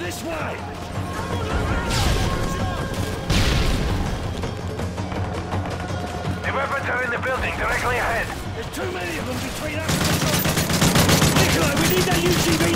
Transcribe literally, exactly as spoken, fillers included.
This way! The weapons are in the building, directly ahead. There's too many of them between us and the truck. Nikolai, we need that U C V